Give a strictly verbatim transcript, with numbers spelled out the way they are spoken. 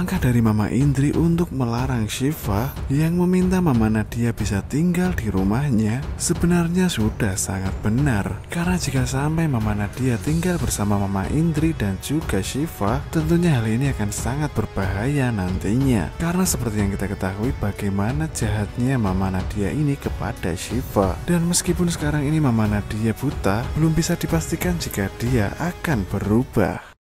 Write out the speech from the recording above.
Langkah dari Mama Indri untuk melarang Syifa yang meminta Mama Nadia bisa tinggal di rumahnya sebenarnya sudah sangat benar. Karena jika sampai Mama Nadia tinggal bersama Mama Indri dan juga Syifa, tentunya hal ini akan sangat berbahaya nantinya. Karena seperti yang kita ketahui bagaimana jahatnya Mama Nadia ini kepada Syifa. Dan meskipun sekarang ini Mama Nadia buta, belum bisa dipastikan jika dia akan berubah.